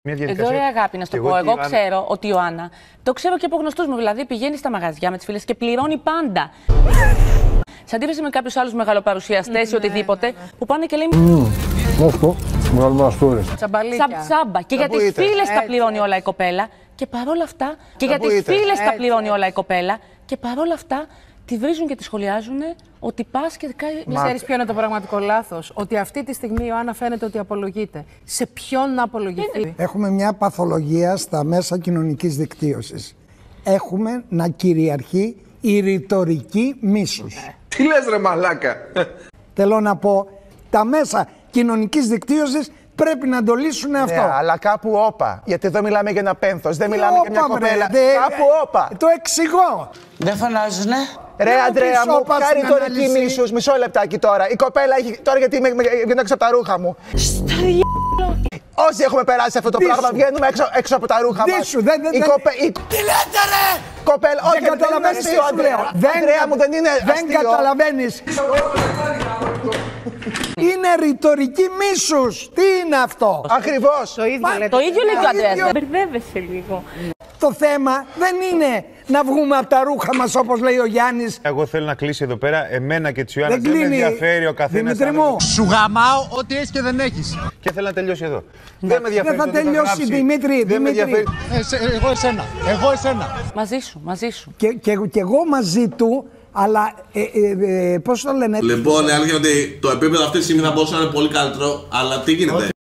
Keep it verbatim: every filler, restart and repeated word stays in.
Εδώ ρε αγάπη, να σου το πω. Εγώ ξέρω ότι η Ιωάννα, το ξέρω και από γνωστούς μου, δηλαδή πηγαίνει στα μαγαζιά με τις φίλες και πληρώνει πάντα. Σε αντίθεση με κάποιους άλλους μεγαλοπαρουσιαστές ή οτιδήποτε που πάνε και λένε. Αυτό, μεγαλοπαρουσιαστές. Τσαμπαλίκια. Τσαμπα. Και για τις φίλες τα πληρώνει όλα η κοπέλα. Και παρόλα αυτά. Και για τις φίλες τα πληρώνει όλα η κοπέλα. Και παρόλα αυτά τη βρίζουν και τη σχολιάζουν ότι πας και κάνει. Ξέρεις ποιο είναι το πραγματικό λάθος? Ότι αυτή τη στιγμή η Ιωάννα φαίνεται ότι απολογείται. Σε ποιον να απολογηθεί? Έχουμε μια παθολογία στα μέσα κοινωνικής δικτύωσης. Έχουμε να κυριαρχεί η ρητορική μίσους. Τι λες ρε μαλάκα? Θέλω να πω, τα μέσα κοινωνικής δικτύωσης πρέπει να το λύσουν αυτό. Ναι, αλλά κάπου όπα. Γιατί εδώ μιλάμε για ένα πένθος, δεν μιλάμε για μια κοπέλα. Δε, κάπου όπα. Το εξηγώ. Δεν φωνάζουνε. Ρε Αντρέα μου, ποια ρητορική μίσους, μισό λεπτάκι τώρα. Η κοπέλα έχει. Τώρα γιατί με, με, βγαίνω έξω από τα ρούχα μου. Στα διάλο. Όσοι έχουμε περάσει αυτό το Δίσου. πράγμα, βγαίνουμε έξω, έξω από τα ρούχα μας. Δίσου, δεν, δεν, η κοπέ, η... Τι λέτε ρε! Κοπέλα, όχι, δεν καταλαβαίνεις τι σου λέω. Αντρέα μου, δεν είναι Δεν αστείο. καταλαβαίνεις. Είναι ρητορική μίσους. Τι είναι αυτό? Ακριβώς. Το ίδιο λέτε. Το ίδιο λέει και ο Αντρέας. Μπερδεύεσαι λίγο. Το θέμα δεν είναι να βγούμε από τα ρούχα μας όπως λέει ο Γιάννης. Εγώ θέλω να κλείσει εδώ πέρα. Εμένα και τη Ιωάννα Δεν δεν, δεν με κλείνει. ενδιαφέρει ο καθένας. Δημήτρη μου. Σου γαμάω ό,τι έχεις και δεν έχεις. Και θέλω να τελειώσει εδώ. Δεν με ενδιαφέρει. Δεν θα το τι τελειώσει, γράψει. Δημήτρη. Δεν με Δημήτρη. ενδιαφέρει. Ε, σε, εγώ εσένα. Εγώ εσένα. Μαζί σου, μαζί σου. Και, και, και εγώ μαζί του, αλλά ε, ε, ε, πώς το λένε. Λοιπόν, η αλήθεια είναι ότι το επίπεδο αυτή τη στιγμή θα μπορούσε να είναι πολύ καλύτερο, αλλά τι γίνεται?